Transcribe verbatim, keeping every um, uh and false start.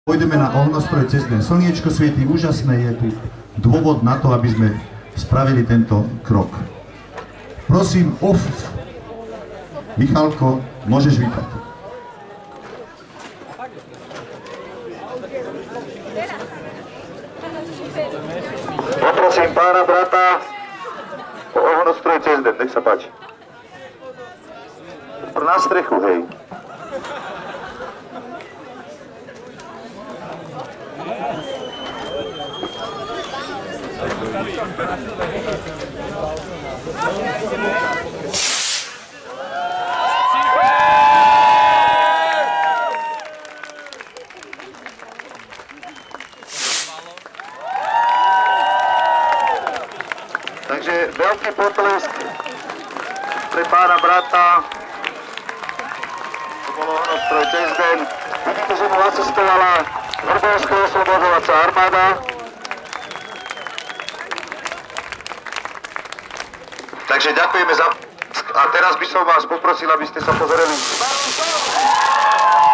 Pôjdeme na ohňostroj cez deň. Slniečko svieti úžasné, je tu dôvod na to, aby sme spravili tento krok. Prosím, off. Michalko, môžeš vypať. Poprosím pána brata o ohňostroj cez deň, nech sa páči. Na strechu, hej. Takže veľký potlesk pre pána brata. To bolo ohňostroj cez deň. Vidíte, že mu asistovala Vrbovská oslobodzovacia armáda. Takže ďakujeme za... A teraz by som vás poprosil, aby ste sa pozreli.